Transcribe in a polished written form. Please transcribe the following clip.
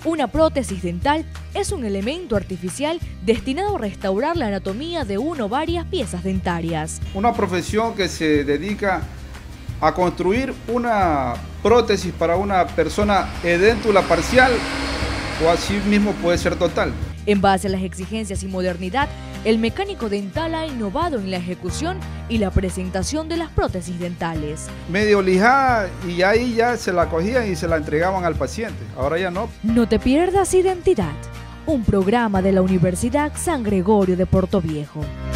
Una prótesis dental es un elemento artificial destinado a restaurar la anatomía de una o varias piezas dentarias. Una profesión que se dedica a construir una prótesis para una persona edéntula parcial o así mismo puede ser total. En base a las exigencias y modernidad, el mecánico dental ha innovado en la ejecución y la presentación de las prótesis dentales. Medio lijada y ahí ya se la cogían y se la entregaban al paciente. Ahora ya no. No te pierdas Identidad, un programa de la Universidad San Gregorio de Portoviejo.